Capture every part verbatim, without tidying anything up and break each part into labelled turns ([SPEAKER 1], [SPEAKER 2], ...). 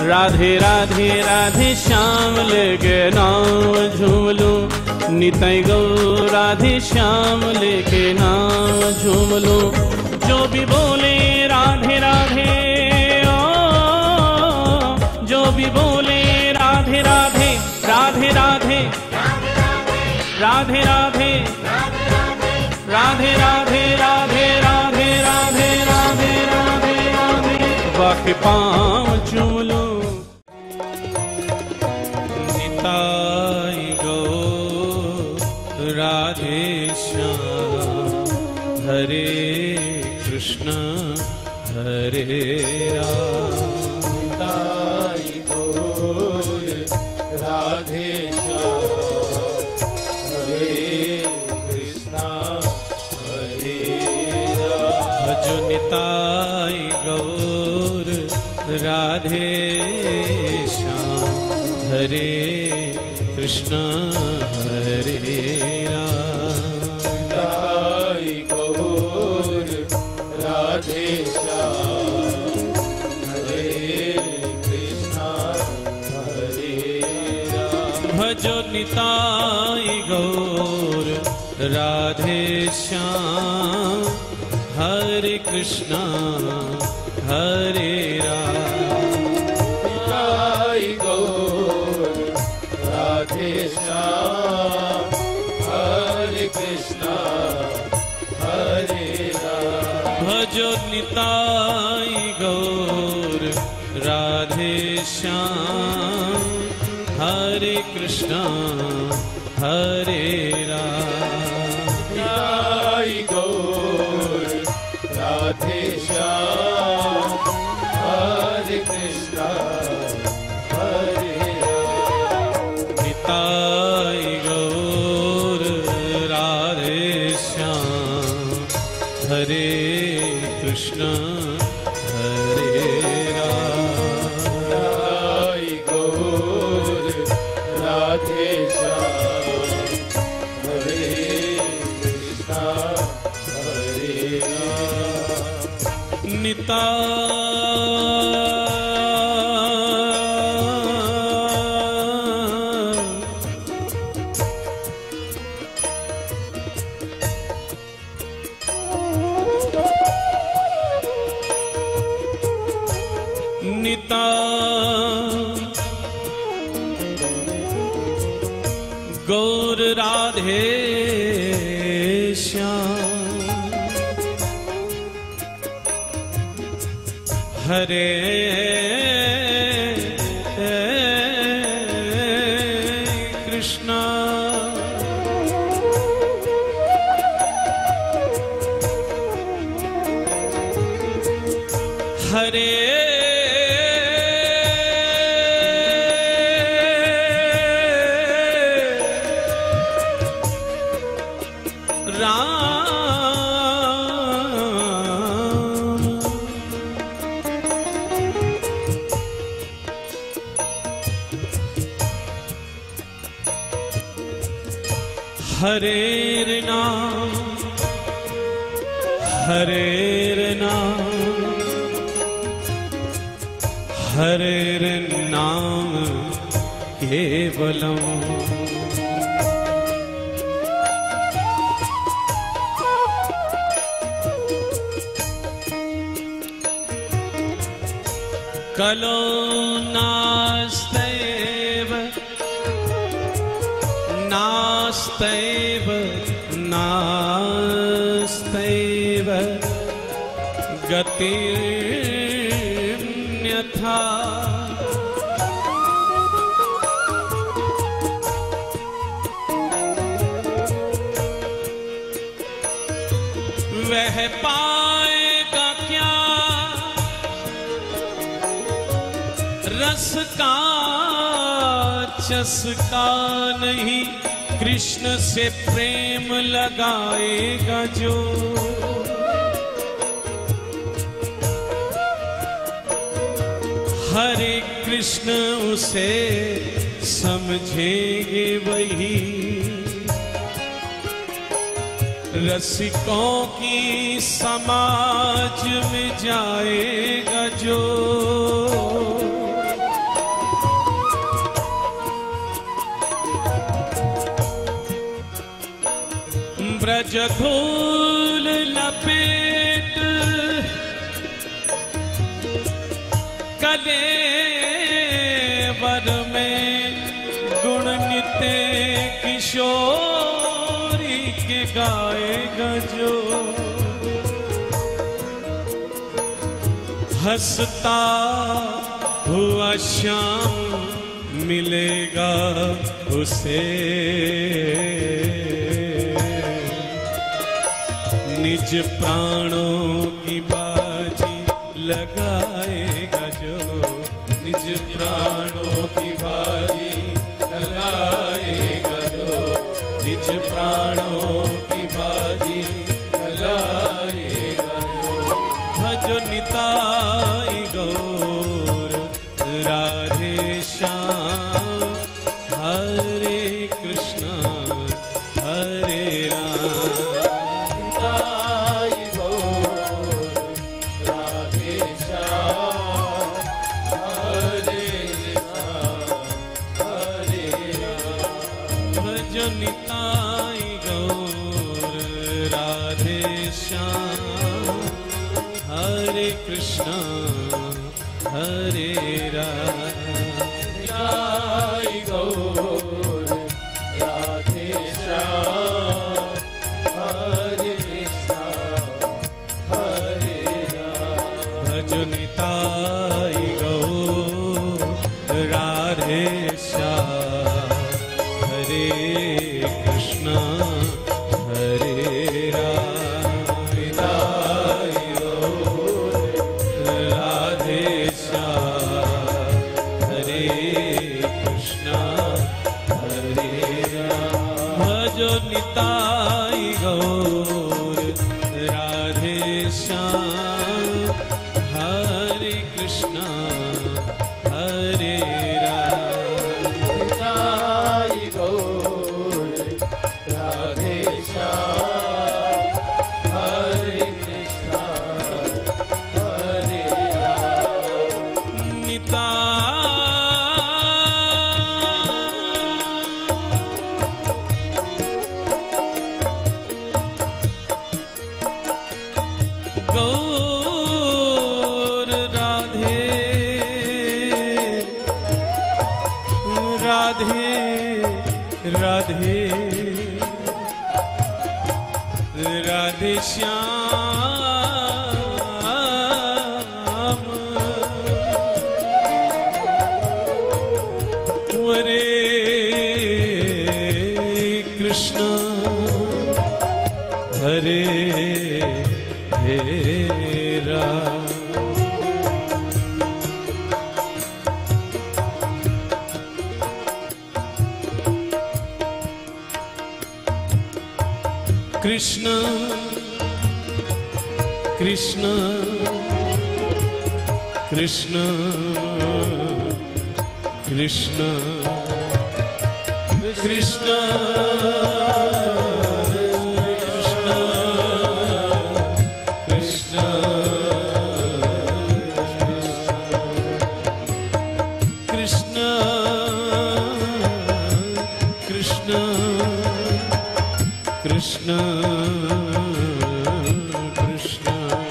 [SPEAKER 1] राधे राधे राधे श्याम लेके नाम झूम लूं, निताई गौर राधे श्याम लेके नाम झूम लूं। जो भी बोले राधे राधे, ओ जो भी बोले राधे राधे, राधे राधे राधे राधे राधे राधे राधे राधे राधे राधे राधे राधे बाके पाँव चूम लो। निताई गौर राधे श्याम, हरे कृष्ण हरे राम।
[SPEAKER 2] निताई गौर राधे
[SPEAKER 1] निताई गौर राधे श्याम, हरे कृष्ण हरे राम।
[SPEAKER 2] निताई गौर राधे श्याम, हरे कृष्ण हरे राम।
[SPEAKER 1] भजो निताई गौर राधे श्याम, हरे कृष्णा हरे राम।
[SPEAKER 2] निताई गौर राधे श्याम, हरे कृष्णा हरे राम।
[SPEAKER 1] भजो निताई गौर राधे श्याम, हरे कृष्णा हरे राम।
[SPEAKER 2] निताई गौर राधे श्याम, हरे कृष्णा हरे राम।
[SPEAKER 1] निताई गौर राधे श्याम, हरे कृष्ण हरे राम।
[SPEAKER 2] निताई गौर राधे श्याम, हरे कृष्णा हरे राम।
[SPEAKER 1] निताई गौर राधे श्याम, हरे कृष्णा हरे हरेर नाम हरेर नाम हरेर नाम केवलम। कलो नास्तेव नास्तेव नास्तेव गतिर्न्यथा। वह पाएगा क्या रस का चस्का नहीं, कृष्ण से प्रेम लगाएगा जो। हरे कृष्ण उसे समझेंगे वही, रसिकों की समाज में जाएगा जो। ब्रज धूल लपेट कले वर में गुण नित्य किशोरी के गाएगा जो हंसता हुआ श्याम मिलेगा उसे निज प्राणों की बाजी लगाएगा जो निज प्राणों की बाजी लगाएगा जो निज प्राणों की बाजी लगाएगा जो भजो निताई गौर राधे श्याम हरे कृष्णा हरे राम निताई गौर राधे श्याम हरे कृष्णा हरे राम निताई गौर राधे श्याम हरे कृष्णा हरे राम भज निताई गौर राधे श्याम हरे कृष्णा हरे राम निताई गौर राधे श्याम हरे कृष्णा हरे राम भजो निताई गौर राधे श्याम हरे कृष्णा हरे राम निताई गौर राधे श्याम हरे कृष्णा हरे राम गौर राधे राधे राधे राधे श्याम हरे कृष्णा हरे राम कृष्ण कृष्ण कृष्ण कृष्ण कृष्ण कृष्ण कृष्ण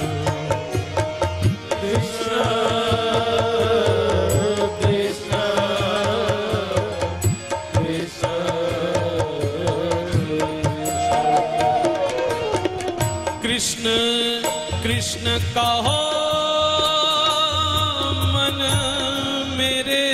[SPEAKER 1] कृष्ण कृष्ण कहो मन मेरे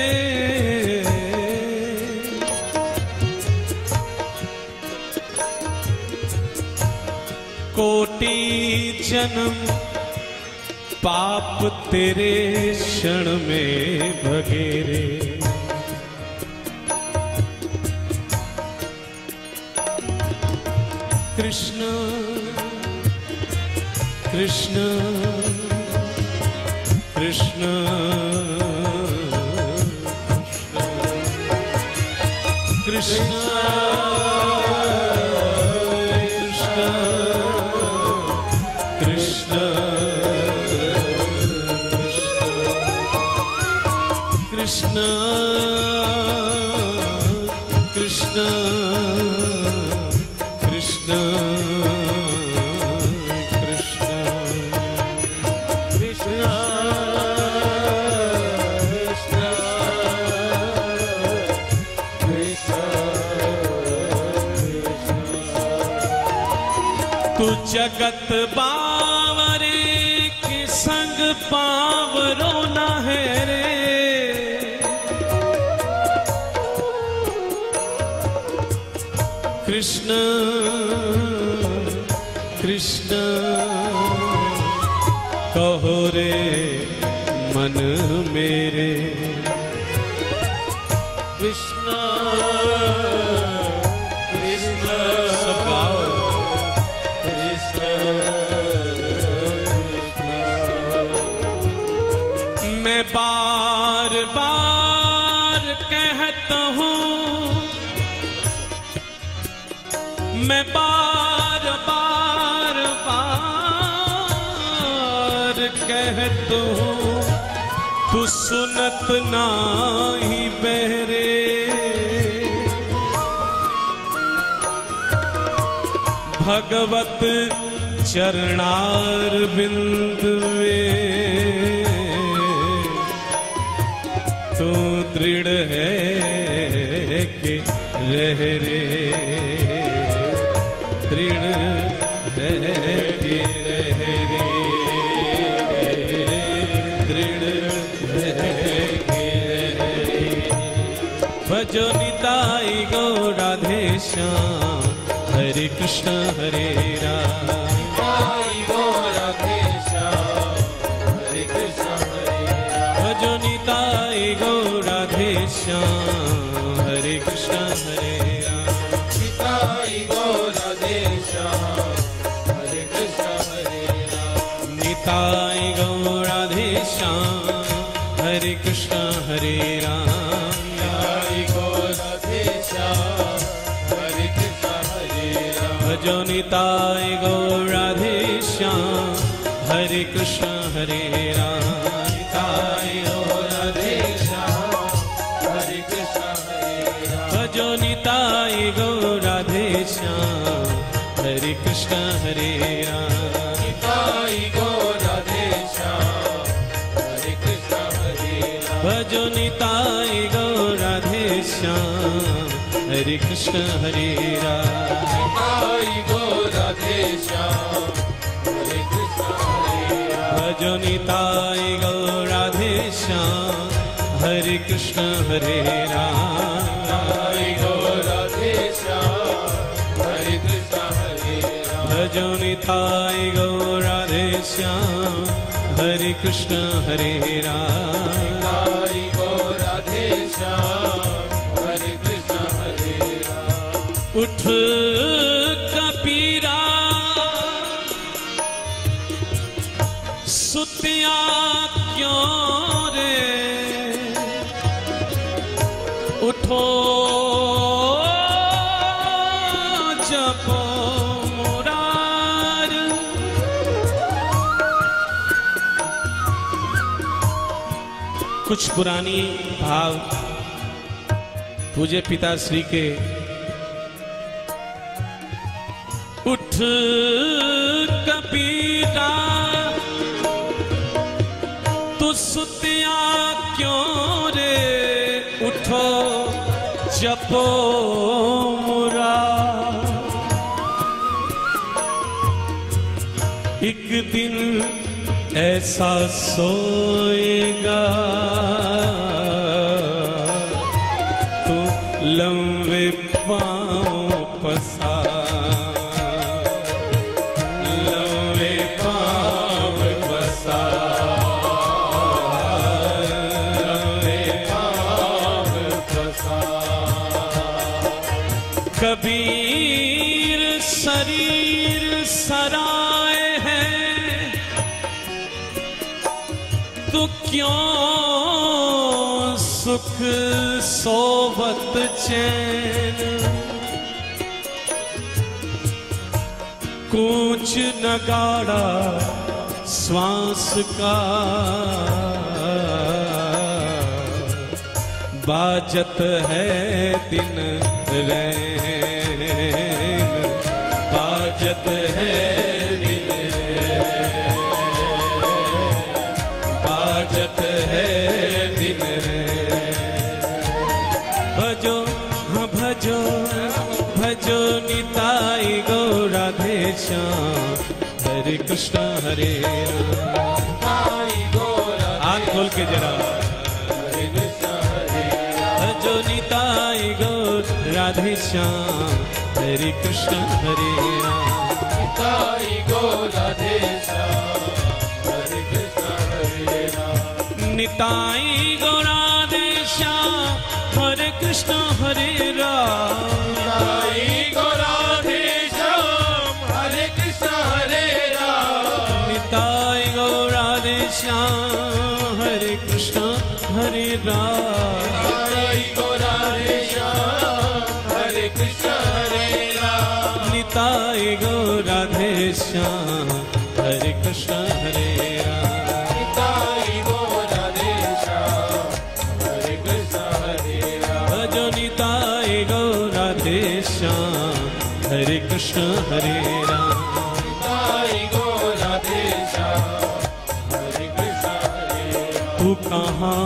[SPEAKER 1] कोटि जन्म पाप तेरे क्षण में भगेरे कृष्ण कृष्ण कृष्ण कृष्ण कृष्ण कृष्ण कृष्ण कृष्ण जगत बावरे के संग पावरो न है रे। कृष्ण कृष्ण कहो रे मन मेरे।
[SPEAKER 2] कृष्ण कृष्ण कृष्ण
[SPEAKER 1] मैं बार बार कहता हूँ, मैं बार बार बार कहता हूँ, तू सुनत नाही बहरे। भगवत चरणार बिंद में तू दृढ़ है कि रह रे। दृढ़ है कि रह रे। दृढ़ है कि रह रे। भजो निताई गौराधेश्याम, हरे कृष्ण हरे राम।
[SPEAKER 2] निताई गौराधेश्याम, हरे कृष्ण हरे राम।
[SPEAKER 1] भजो निताई गौराधेश्याम, हरे कृष्ण हरे राम।
[SPEAKER 2] निताई गौराधेश्याम, हरे कृष्ण हरे राम।
[SPEAKER 1] निताई गौराधेश्याम, हरे कृष्ण हरे राम।
[SPEAKER 2] निताई गौराधेश्याम, हरे कृष्ण हरे राम।
[SPEAKER 1] भजो निताई गौराधेश्याम, हरे कृष्ण हरे राम।
[SPEAKER 2] निताई गौराधेश्याम, हरे कृष्ण हरे राम।
[SPEAKER 1] भजो निताई गौराधेश्याम, हरे कृष्ण हरे राम।
[SPEAKER 2] निताई गौराधेश्याम, हरे कृष्ण हरे राम।
[SPEAKER 1] भजो निताई गौराधेश्याम, हरे कृष्ण हरे राम।
[SPEAKER 2] निताई गौराधेश्याम, हरे कृष्ण हरे राम।
[SPEAKER 1] भजो निताई गौराधेश्याम, हरे कृष्ण हरे राम।
[SPEAKER 2] निताई गौराधेश्याम, हरे कृष्ण हरे राम।
[SPEAKER 1] भजो निताई गौराधेश्याम, हरे कृष्ण हरे राम।
[SPEAKER 2] निताई गौराधेश्याम, हरे कृष्ण हरे राम।
[SPEAKER 1] उठ कबीरा सुतिया क्यों रे। उठो जपो मुरार। कुछ पुरानी भाव पूज्य पिता श्री के। उठ कबीरा तू सुतिया क्यों रे। उठो जपो मुरा। एक दिन ऐसा सोएगा तू लंबे पांव पसार। लंबे पांव पसार। लंबे पांव पसार। कबीर शरीर सराय है तो क्यों सुख सोवत चैन। कूच नगाड़ा श्वास का बाजत है दिन रैन। बाजत है दिन रैन। बाजत है दिन रैन। भजो भजो भजो निताई गौराधेश्याम, कृष्ण हरे राम। हाथ खोल के जरा जो निताई गौर राधे श्याम हरे कृष्ण हरे राम।
[SPEAKER 2] निताई गौर राधे श्याम हरे कृष्ण हरे राम।
[SPEAKER 1] निताई गौर राधे श्याम हरे कृष्ण हरे राम।
[SPEAKER 2] निताई गौर राधे श्याम हरे कृष्ण हरे राम।
[SPEAKER 1] निताई गौर राधे श्याम हरे कृष्ण हरे राम। निताई गौर राधे श्याम हरे कृष्ण हरे राम।
[SPEAKER 2] निताई गौर राधे श्याम हरे कृष्ण हरे राम।
[SPEAKER 1] भजो निताई गौर राधे श्याम हरे कृष्ण हरे राम।
[SPEAKER 2] निताई गौर राधे श्याम हरे कृष्ण हरे राम।
[SPEAKER 1] तू कहाँ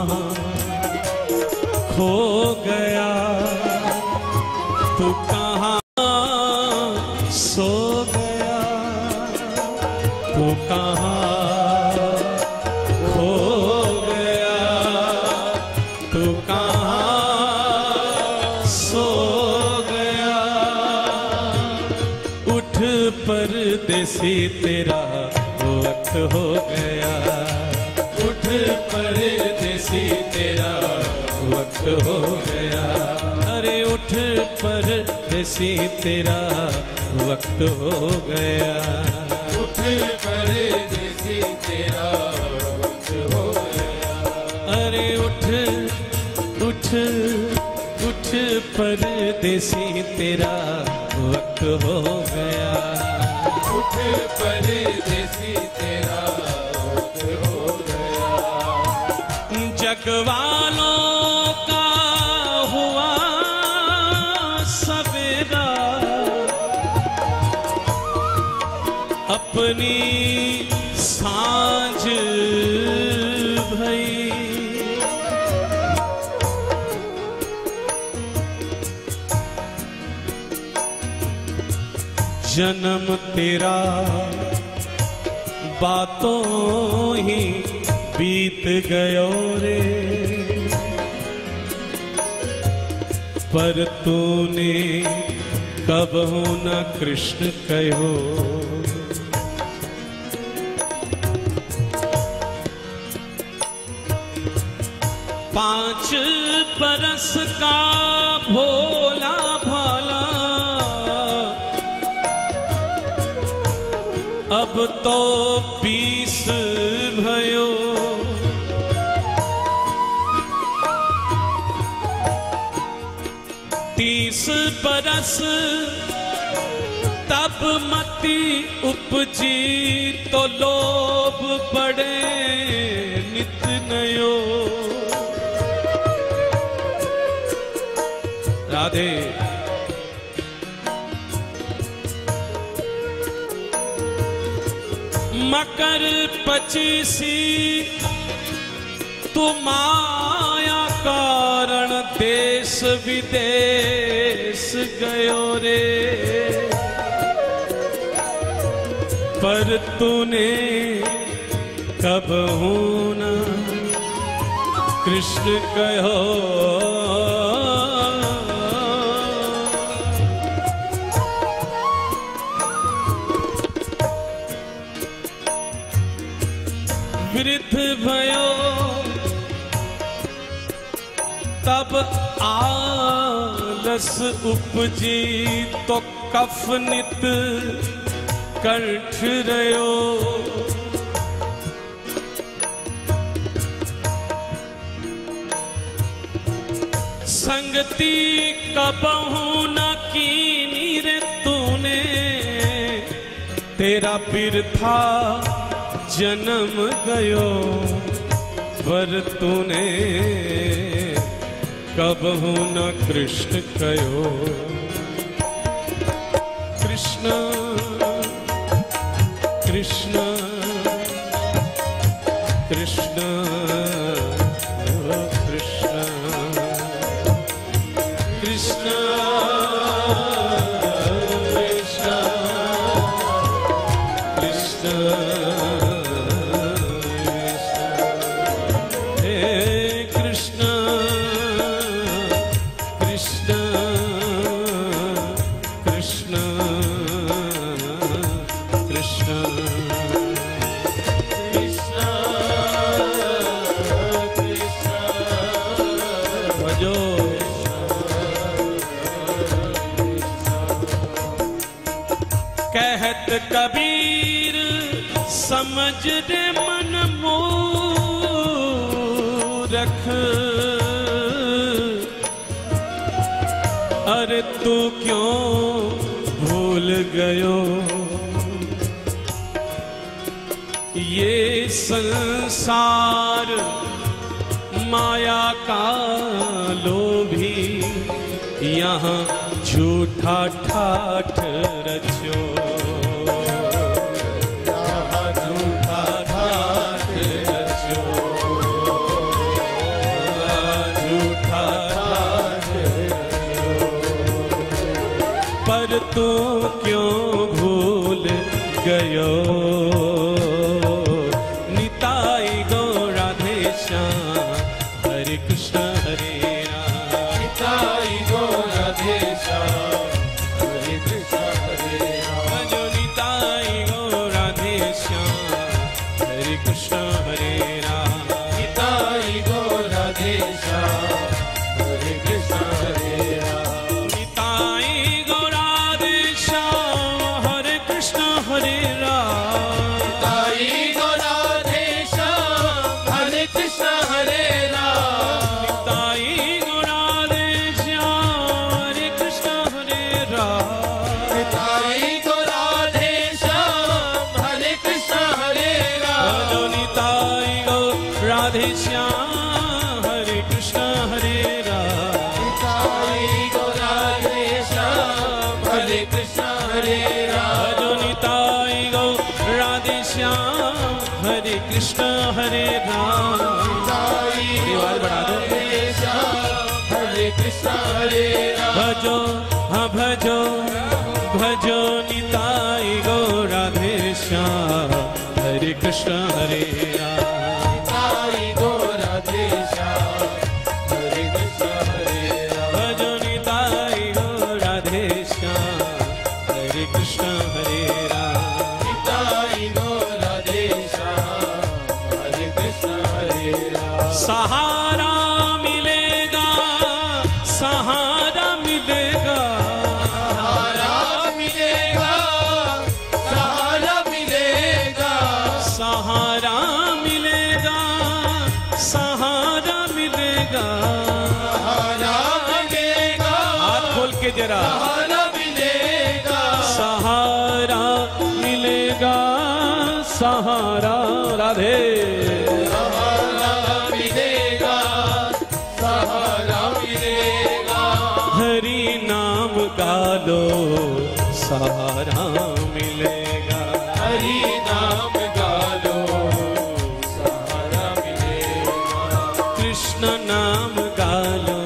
[SPEAKER 1] खो गया, तू कहाँ सो गया, तू कहाँ खो गया, तू कहाँ सो गया। उठ परदेसी तेरा वक्त हो गया, उठ परदेसी तेरा वक्त हो गया। अरे उठ परदेसी तेरा वक्त हो गया,
[SPEAKER 2] उठ परदेसी तेरा वक्त हो गया।
[SPEAKER 1] अरे उठ उठ उठ परदेसी तेरा वक्त हो गया,
[SPEAKER 2] उठ परदेसी तेरा वक्त हो गया।
[SPEAKER 1] जग वालों का हुआ सवेरा, अपनी सांझ भई। जन्म तेरा बातों ही बीत गयो रे, पर तूने कबहू न कृष्ण कहो। पांच बरस का भोला भाला, अब तो बीस भयो। तीस बरस तब मति उपजी, तो लोभ बड़े नित नयो। राधे मकर पचीसी तू माया कारण देश विदेश गयो रे, पर तूने कबहू न कृष्ण कहो। वृद्ध भयो तब आलस उपजी, तो कफ नित कंठ रयो। संगति कबहू न कीनी रे तूने, तेरा बिरथा जन्म गयो। पर तूने कबहू न कृष्ण कयो। कृष्ण कृष्ण कृष्ण कृष्ण कृष्ण कृष्ण कृष्ण भजो। कहत कबीर समझ दे मन मूरख, अरे तू क्यों भूल गयो ये संसार माया का लोभी, यहाँ झूठा ठाठ रचो। यहाँ झूठा ठाठ रचो, झूठा ठाठ रचो। पर तू क्यों भूल गयो निताई गो राधे श्याम, हरे कृष्ण हरे राम।
[SPEAKER 2] निताई गो राधे श्याम, हरे कृष्ण हरे राम।
[SPEAKER 1] भजो निताई गो राधे श्याम, हरे कृष्ण हरे राम।
[SPEAKER 2] निताई गो राधे श्याम, हरे कृष्ण हरे राम।
[SPEAKER 1] निताई गो राधे श्याम, हरे कृष्ण हरे राम।
[SPEAKER 2] निताई गो राधे श्याम, हरे कृष्ण हरे राम।
[SPEAKER 1] निताई गो राधे श्याम, हरे कृष्ण हरे राम।
[SPEAKER 2] निताई गो राधे श्याम, हरे कृष्ण हरे राम।
[SPEAKER 1] भजो निताई गो राधे श्याम, हरे कृष्ण हरे राम।
[SPEAKER 2] निताई गो राधे श्याम, हरे कृष्ण हरे राम।
[SPEAKER 1] भजो निताई गो राधे श्याम, हरे कृष्ण हरे राम। आवाज बढ़ा दो।
[SPEAKER 2] हरे कृष्ण हरे राम।
[SPEAKER 1] भजो हाँ भजो भजो निताई गो राधे श्याम, हरे कृष्ण हरे राम।
[SPEAKER 2] निताई गो राधे श्याम, हरे कृष्ण हरे राम।
[SPEAKER 1] भजो निताई गो राधे श्याम, हरे कृष्ण हरे राम।
[SPEAKER 2] निताई गो राधे श्याम, हरे कृष्ण हरे राम।
[SPEAKER 1] सहारा मिलेगा, सहारा मिलेगा,
[SPEAKER 2] सहारा मिलेगा, सहारा मिलेगा,
[SPEAKER 1] सहारा मिलेगा, सहारा मिलेगा।
[SPEAKER 2] सहारा मिलेगा,
[SPEAKER 1] हाथ खोल के जरा।
[SPEAKER 2] सहारा मिलेगा,
[SPEAKER 1] सहारा मिलेगा, सहारा राधे।
[SPEAKER 2] सहारा मिलेगा, सहारा मिलेगा।
[SPEAKER 1] हरि नाम गालो, सहारा मिलेगा।
[SPEAKER 2] हरि नाम गालो, सहारा मिलेगा।
[SPEAKER 1] कृष्ण नाम गालो,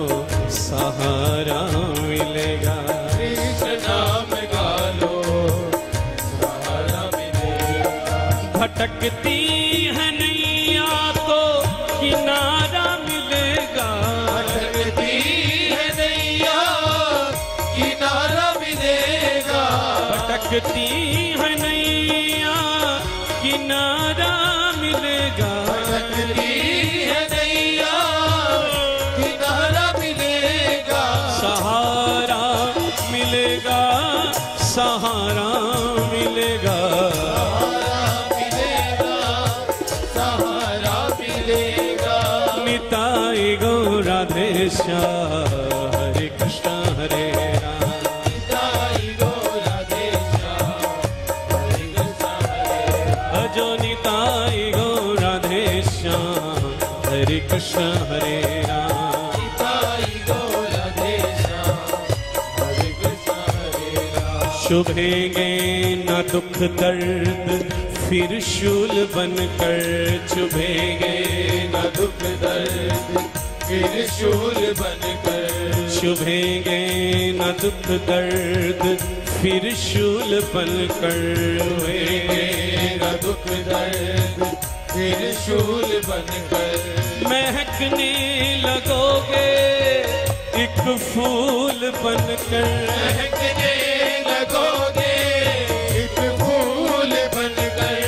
[SPEAKER 1] सहारा मिलेगा।
[SPEAKER 2] कृष्ण नाम गालो, सहारा मिलेगा।
[SPEAKER 1] भटकती है नैया तो किनारा मिलेगा।
[SPEAKER 2] भटकती है नैया, किनारा मिलेगा।
[SPEAKER 1] भटकती है नैया, किनारा मिलेगा।
[SPEAKER 2] भटकती है नैया, किनारा मिलेगा।
[SPEAKER 1] सहारा मिलेगा, सहारा मिलेगा।
[SPEAKER 2] सहारा मिलेगा, सहारा मिलेगा।
[SPEAKER 1] निताई गो राधे श्याम, हरे कृष्ण हरे राम।
[SPEAKER 2] निताई गो राधे श्याम, हरे कृष्ण हरे राम।
[SPEAKER 1] भजो निताई गो राधे श्याम, हरे कृष्ण हरे राम।
[SPEAKER 2] निताई गो राधे श्याम, हरे कृष्ण हरे राम।
[SPEAKER 1] चुभेंगे न दुख दर्द फिर शूल बनकर, चुभेंगे न दुख दर्द
[SPEAKER 2] फिर शूल बनकर।
[SPEAKER 1] चुभेंगे न दुख दर्द फिर शूल बनकर।
[SPEAKER 2] मेरा दुख दर्द फिर शूल बनकर।
[SPEAKER 1] महकने लगोगे एक फूल बनकर।
[SPEAKER 2] महकने लगोगे एक फूल बनकर।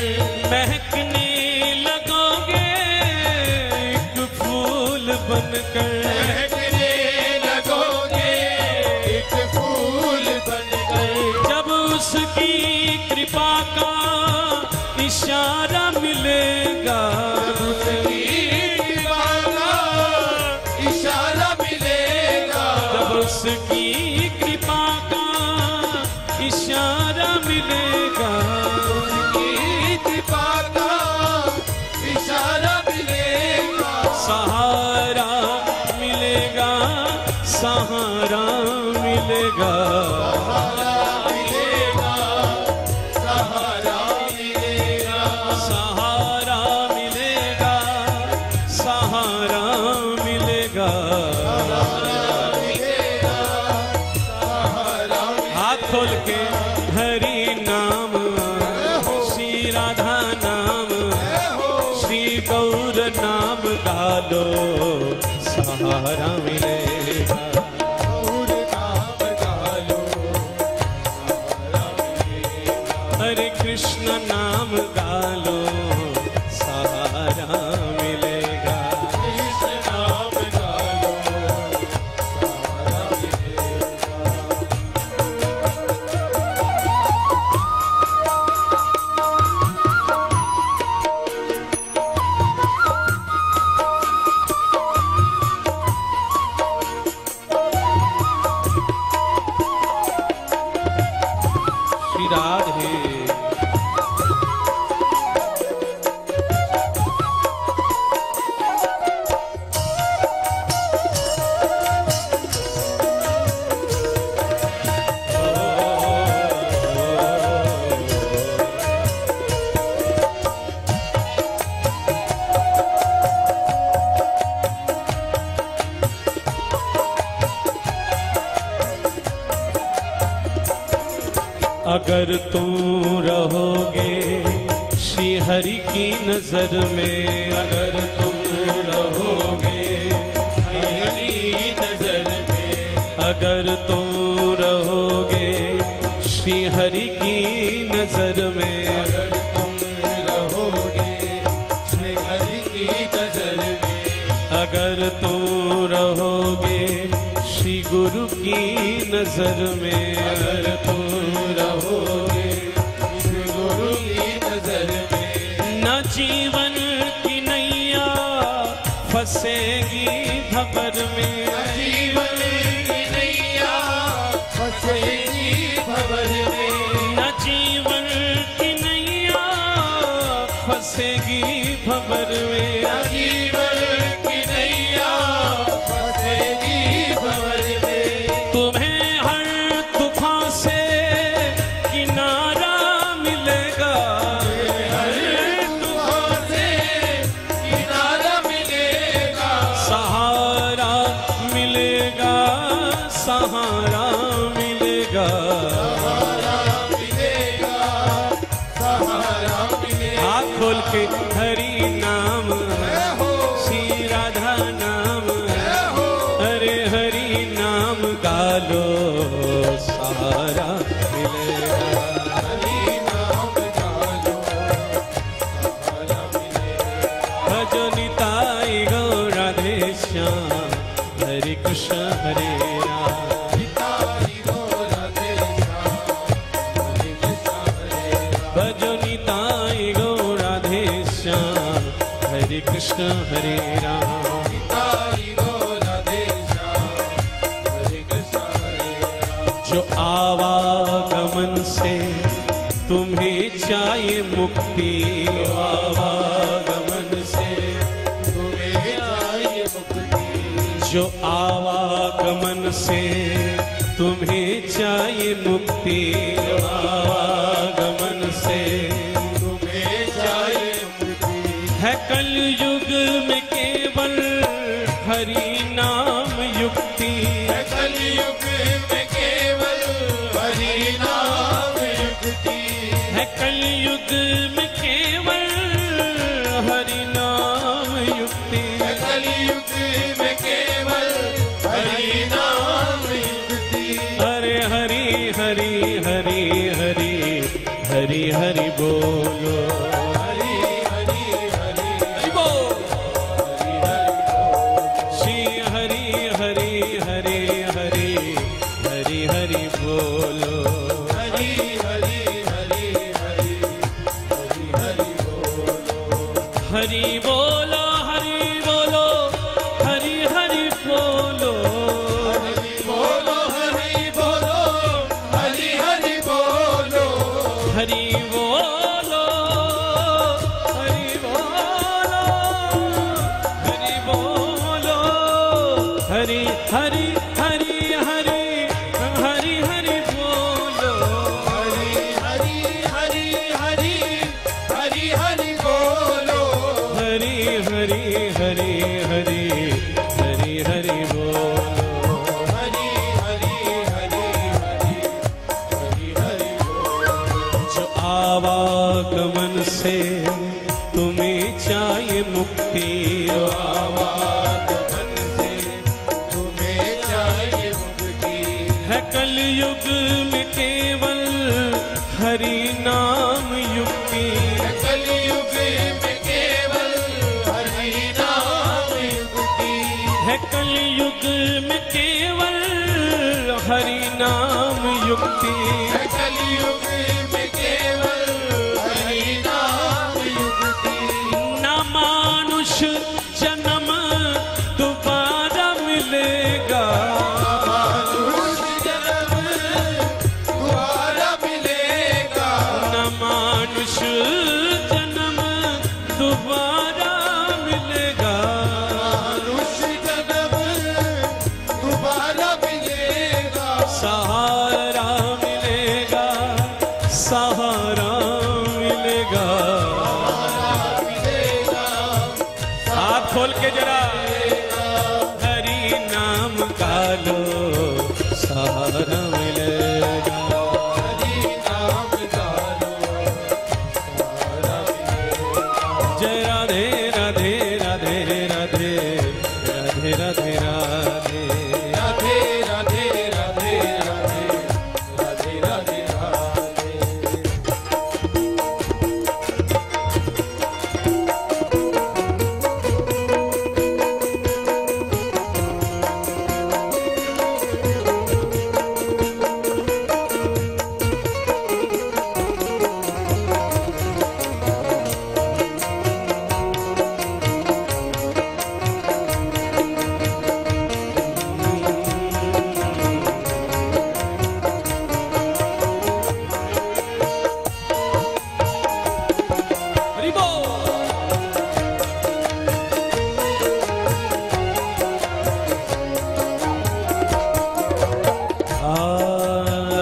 [SPEAKER 1] महकने लगोगे एक फूल बनकर।
[SPEAKER 2] महकने
[SPEAKER 1] उसकी कृपा का इशारा मिलेगा,
[SPEAKER 2] उसकी कृपा का इशारा मिलेगा,
[SPEAKER 1] सहारा मिलेगा, सहारा मिलेगा,
[SPEAKER 2] सहारा मिलेगा, सहारा मिलेगा,
[SPEAKER 1] सहारा मिलेगा, सहारा मिलेगा। हाथ खोल के हरि नाम, श्री राधा नाम, श्री गौर नाम गालो, सहारा मिलेगा। हरे कृष्ण नाम गालो, सहारा मिलेगा,
[SPEAKER 2] कृष्ण नाम गालो, सहारा
[SPEAKER 1] श्री राधे। अगर तुम रहोगे श्री हरि की नजर में, अगर तुम रहोगे हरि की नजर में, अगर तुम रहोगे श्री हरि की नजर में,
[SPEAKER 2] अगर तुम रहोगे श्री हरि की नजर में,
[SPEAKER 1] अगर तुम रहोगे श्री गुरु की नजर में, अगर तुम रहोगे
[SPEAKER 2] श्री गुरु की नजर में,
[SPEAKER 1] न जीवन की नैया फंसेगी भंवर में,
[SPEAKER 2] जीवन की नैया फंसेगी भंवर में,
[SPEAKER 1] न जीवन की नैया फंसेगी भंवर में,
[SPEAKER 2] जीवन की नैया फंसेगी भंवर में,
[SPEAKER 1] तुम्हें हर तूफान से किनारा मिलेगा,
[SPEAKER 2] हर तूफान से किनारा मिलेगा,
[SPEAKER 1] सहारा मिलेगा, सहारा मिलेगा।
[SPEAKER 2] सहारा मिलेगा, सहारा मिलेगा।
[SPEAKER 1] हाथ खोल के हरि नाम, श्री राधा नाम, हरे हरि नाम गालो, सहारा मिलेगा,
[SPEAKER 2] हरि नाम गालो, सहारा मिलेगा।
[SPEAKER 1] भजो निताई गौर राधे श्याम, हरे कृष्ण हरे राम,
[SPEAKER 2] निताई गौर राधे श्याम, हरे कृष्ण हरे राम।
[SPEAKER 1] भजो निताई गौर राधे श्याम, हरे कृष्ण हरे राम।
[SPEAKER 2] निताई गौर राधे श्याम, हरे कृष्ण हरे राम।
[SPEAKER 1] जो आवागमन से तुम्हें चाहिए मुक्ति, आवागमन से
[SPEAKER 2] तुम्हें चाहिए मुक्ति,
[SPEAKER 1] जो आवागमन से तुम्हें चाहिए मुक्ति, आवागमन से
[SPEAKER 2] तुम्हें चाहिए मुक्ति,
[SPEAKER 1] है कलयुग में केवल हरि नाम युक्ति,
[SPEAKER 2] है कलयुग में केवल हरि नाम युक्ति,
[SPEAKER 1] है कलयुग में केवल हरि नाम युक्ति,
[SPEAKER 2] है कलयुग में केवल हरि नाम युक्ति।
[SPEAKER 1] हरे हरि हरि हरि हरि हरि हरि बोलो,
[SPEAKER 2] हरि हरि हरि
[SPEAKER 1] हरि बोल,
[SPEAKER 2] हरि हरि बोल।
[SPEAKER 1] श्री हरि हरि हरि हरि हरि हरि हरि बोलो
[SPEAKER 2] हरि हरि हरि हरि हरि हरि बोलो
[SPEAKER 1] हरि हरि हरि हरि हरि हरि बोलो
[SPEAKER 2] हरि हरि हरि हरि हरि हरि बोलो
[SPEAKER 1] जो आवागमन से तुम्हें चाहिए मुक्ति
[SPEAKER 2] आवागमन से तुम्हें चाहिए मुक्ति
[SPEAKER 1] है कलयुग में केवल हरि नाम युक्ति
[SPEAKER 2] कलयुग में केवल हरि नाम युक्ति
[SPEAKER 1] है कलयुग में केवल हरि नाम युक्ति
[SPEAKER 2] कलयुग में केवल हरि नाम युक्ति
[SPEAKER 1] ना मानुष जन्म दोबारा मिलेगा
[SPEAKER 2] मानुष जन्म दोबारा मिलेगा
[SPEAKER 1] ना मानुष जन्म दोबारा मिलेगा
[SPEAKER 2] मानुष जन्म दोबारा मिलेगा
[SPEAKER 1] सहारा मिलेगा सहारा मिलेगा
[SPEAKER 2] मिलेगा
[SPEAKER 1] हाथ खोल के जरा हरि नाम का लो सहारा मिलेगा
[SPEAKER 2] हरि नाम गालो सहारा मिलेगा
[SPEAKER 1] जय राधे राधे राधे राधे राधे राधे राधे
[SPEAKER 2] राधे राधे राधे राधे राधे राधे राधे
[SPEAKER 1] हरि बोल आ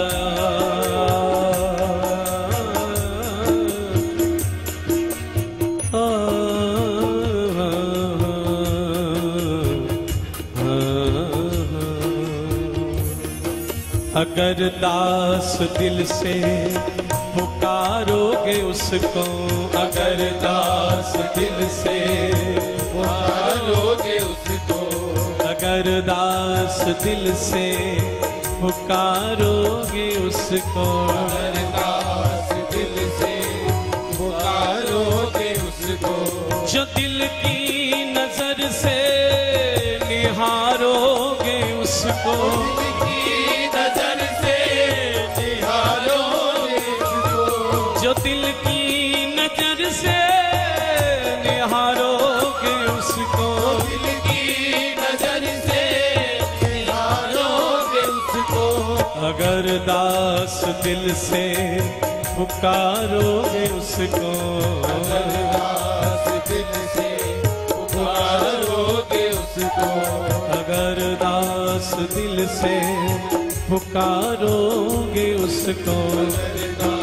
[SPEAKER 1] अगर दास दिल से पुकारोगे उसको अगर दास दिल से
[SPEAKER 2] पुकारोगे उसको
[SPEAKER 1] अगर दास दिल से पुकारोगे उसको
[SPEAKER 2] दास दिल से पुकारोगे उसको
[SPEAKER 1] जो दिल की नजर से निहारोगे उसको
[SPEAKER 2] की नजर से निहारोगे उसको
[SPEAKER 1] जो दिल की नजर से निहारोगे उसको
[SPEAKER 2] दिल की नजर से निहारोगे उसको
[SPEAKER 1] अगर दास दिल से पुकारोगे उसको
[SPEAKER 2] दास दिल से पुकारोगे उसको
[SPEAKER 1] अगर दास दिल से पुकारोगे उसको